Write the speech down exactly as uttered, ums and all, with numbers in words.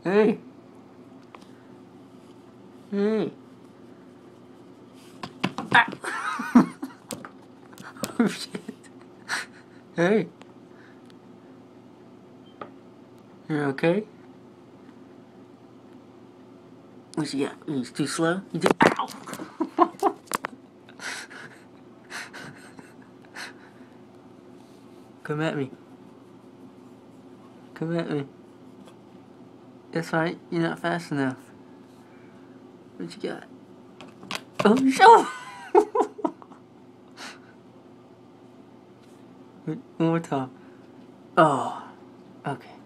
Hey. Hey. Ah. Oh shit. Hey. You're okay? What you got? He's too slow? You did. Ow! Come at me. Come at me. That's right, you're not fast enough. What you got? Oh, show! One more time. Oh, okay.